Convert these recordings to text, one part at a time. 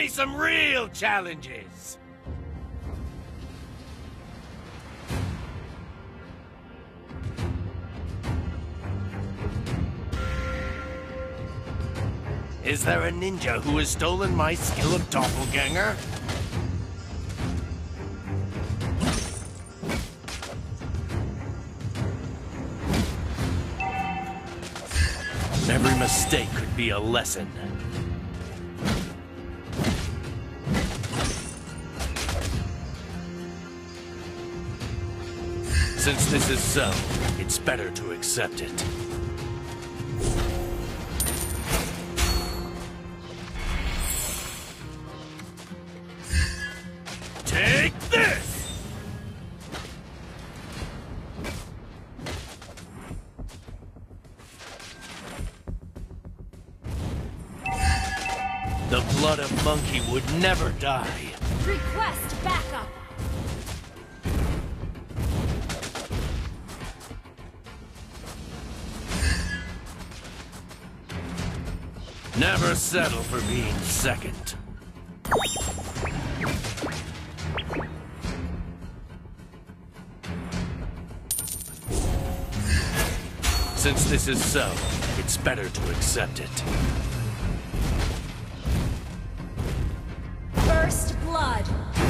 me some real challenges! Is there a ninja who has stolen my skill of doppelganger? Every mistake could be a lesson. Since this is so, it's better to accept it. Take this! The blood of monkey would never die. Request backup. Never settle for being second. Since this is so, it's better to accept it. First blood.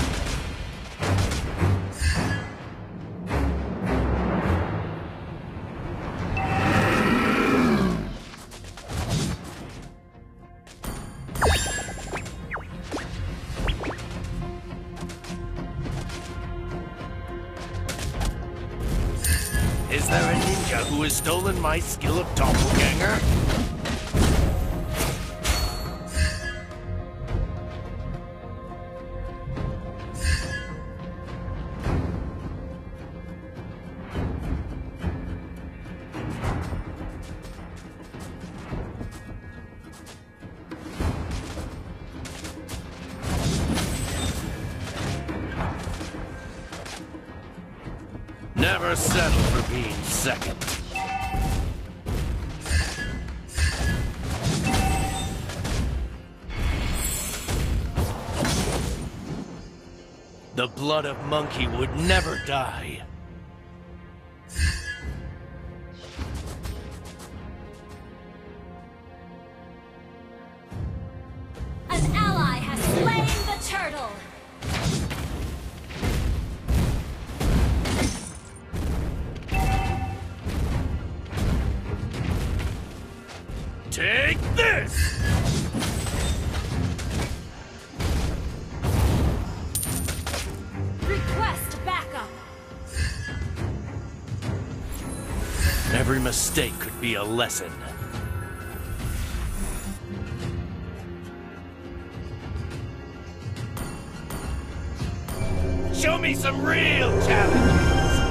Is there a ninja who has stolen my skill of doppelganger? Never settle for being second. The blood of monkey would never die. An ally has slain the turtle. Take this! Request backup. Every mistake could be a lesson. Show me some real challenges!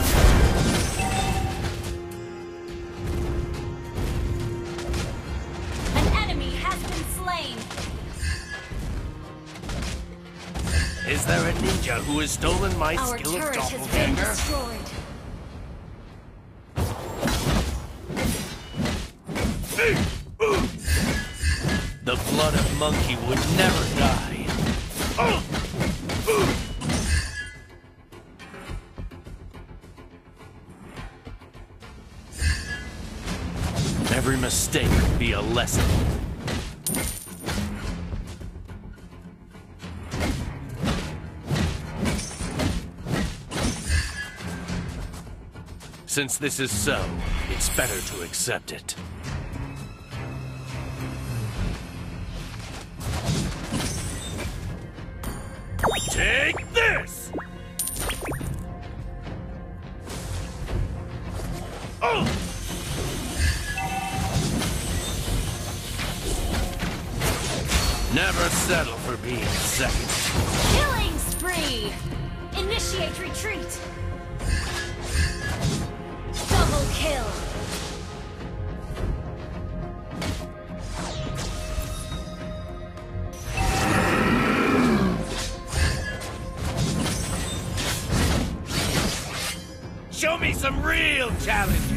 Is there a ninja who has stolen my skill of doppelganger? Our turret has been destroyed. The blood of monkey would never die. Every mistake could be a lesson. Since this is so, it's better to accept it. Take this! Oh! Never settle for being second. Killing spree! Initiate retreat! Double kill! Show me some real challenges!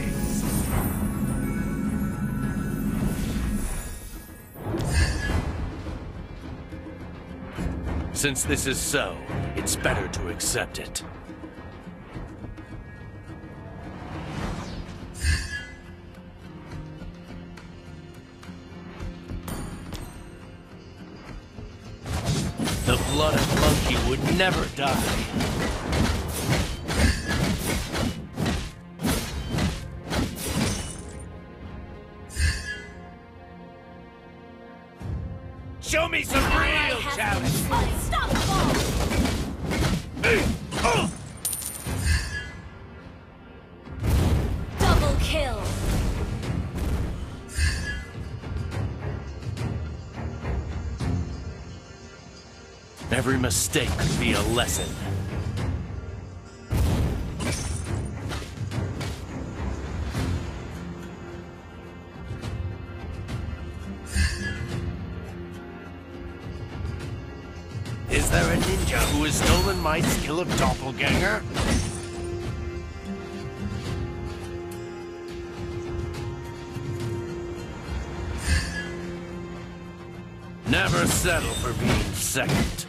Since this is so, it's better to accept it. The blood of monkey would never die. Show me some real challenge! Unstoppable! Double kill! Every mistake could be a lesson. Is there a ninja who has stolen my skill of doppelganger? Never settle for being second.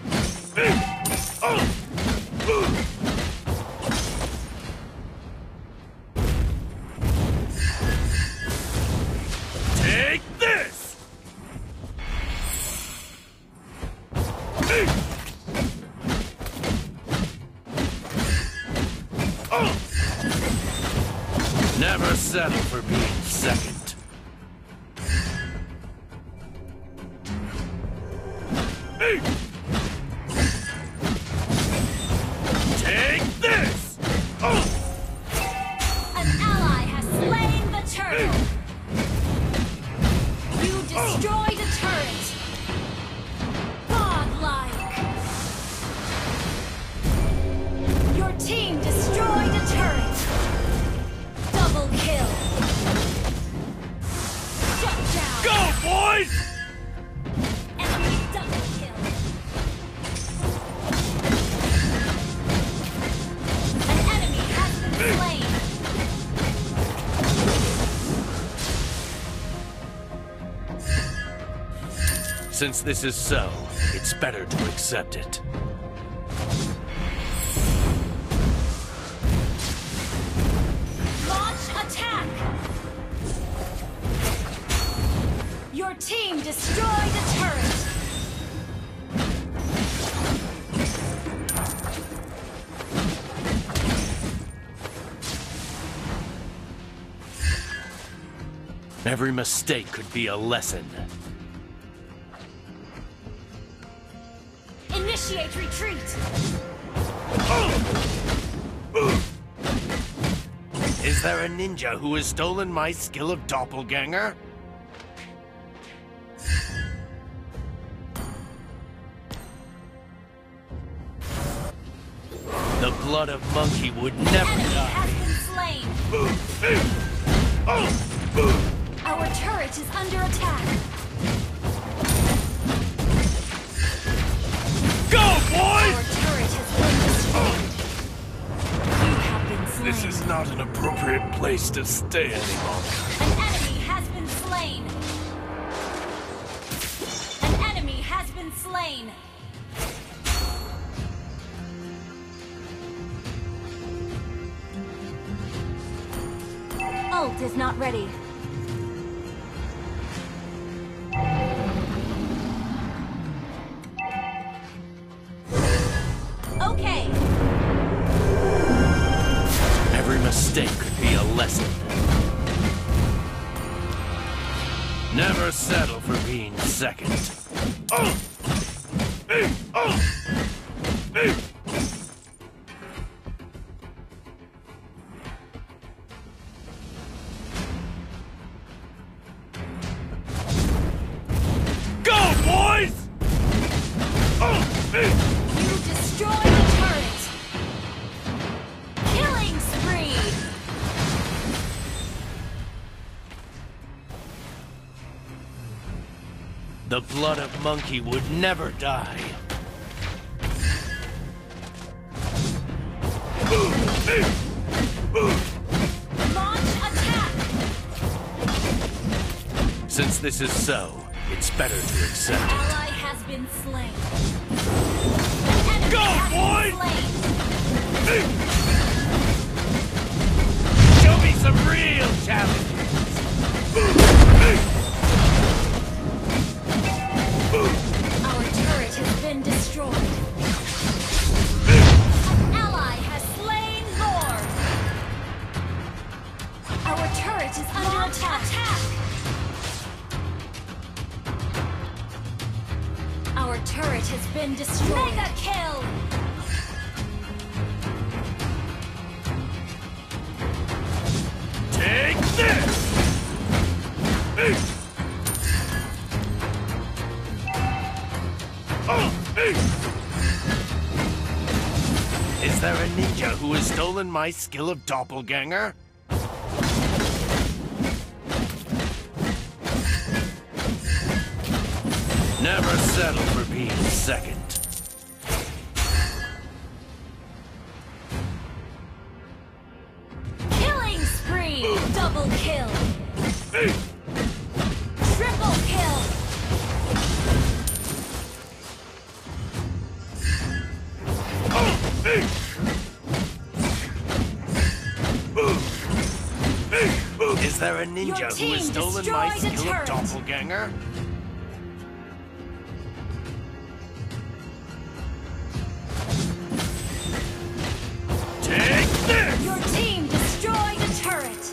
Take this! Never settle for being second. Take this! An ally has slain the turtle! You destroyed a turret! Godlike! Your team destroyed a turret! Double kill! Shut down! Go, boys! Enemy double kill! An enemy has been slain! Since this is so, it's better to accept it. Launch attack! Your team destroyed a turret! Every mistake could be a lesson. Initiate retreat! Is there a ninja who has stolen my skill of doppelganger? The blood of monkey would never Enemy die. has been slain! Our turret is under attack! Go, Our boys! turret has been destroyed! You have been slain! This is not an appropriate place to stay any longer. An enemy has been slain! An enemy has been slain! Ult is not ready. Okay. Every mistake could be a lesson. Never settle for being second. Go, boys! You destroyed the turret! Killing spree! The blood of monkey would never die. Launch attack! Since this is so, it's better to accept it. Ally has been slain. Go, boys! Show me some real challenges! Our turret has been destroyed. An ally has slain Lord. Our turret is under attack. Our turret has been destroyed. Mega kill! Take this! Is there a ninja who has stolen my skill of doppelganger? Never settle for being second. Killing spree! Double kill! Triple kill! Is there a ninja who has stolen my skill of doppelganger? Take this! Your team destroyed a turret!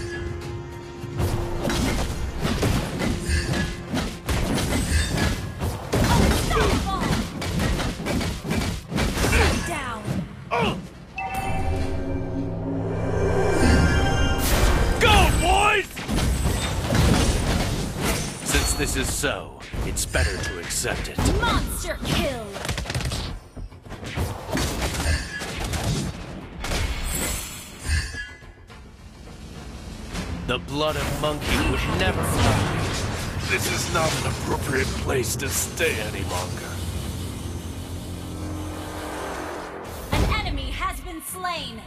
Unstoppable! Down! Go, boys! Since this is so, it's better to accept it. Monster kill! The blood of monkey would never fly. This is not an appropriate place to stay any longer. An enemy has been slain!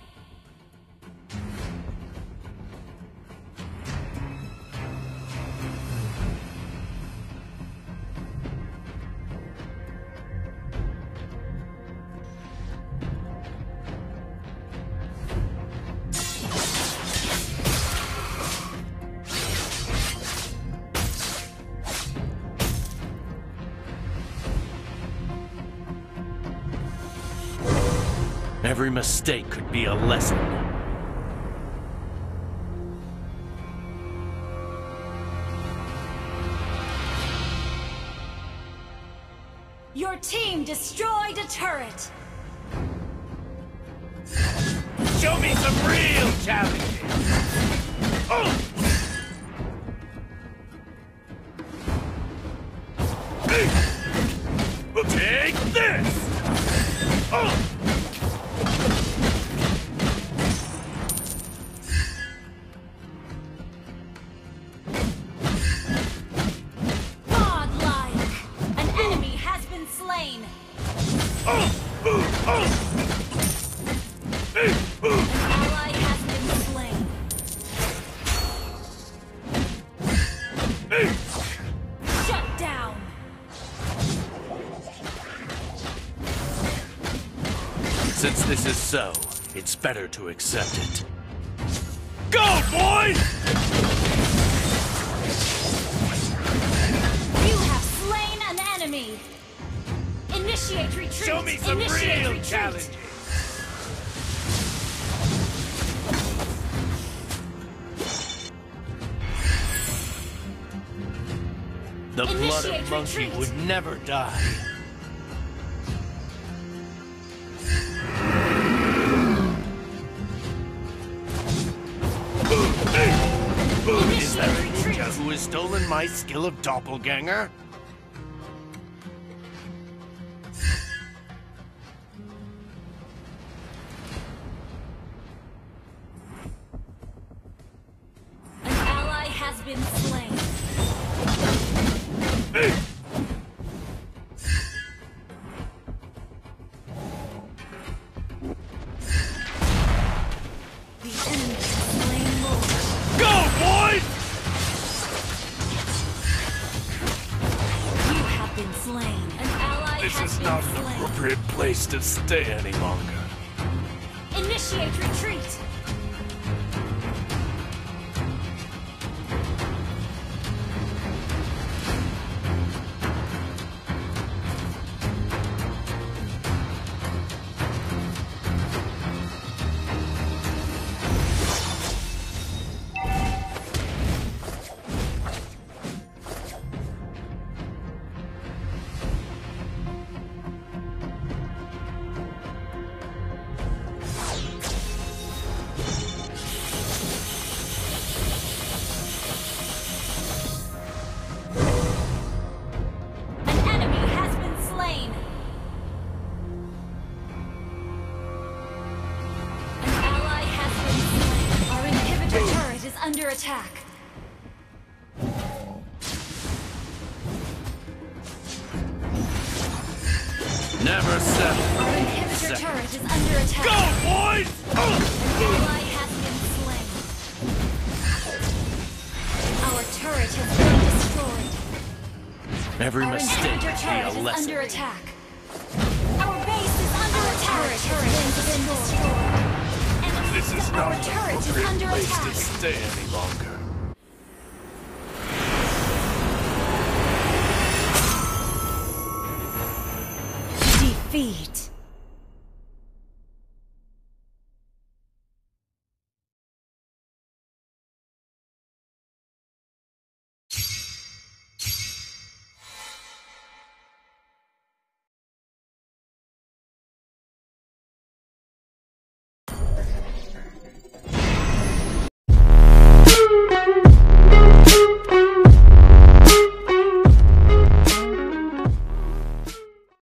Every mistake could be a lesson. Your team destroyed a turret! Show me some real challenges! Take this! Godlike! An enemy has been slain! An ally has been slain. Shut down! Since this is so, it's better to accept it. Go, boys! You have slain an enemy! Initiate retreat! Show me some Initiate real retreat. challenges! The blood Initiate of monkey retreat. would never die. Is there a ninja who has stolen my skill of doppelganger? An ally has been slain. The enemy has slain Lord. Go, boys! You have been slain. An ally This has is been not an slain. appropriate appropriate place to stay any longer. Initiate retreat! Under attack. Never settle. Our inhibitor turret is under attack. Go, boys! An ally has been slain. Our turret has been destroyed. Every Our mistake inhibitor be turret a is lesson. under attack. Our base is under attack. Our turret has been destroyed. This is not Our an turret is appropriate under place attack. to stay any longer. Defeat.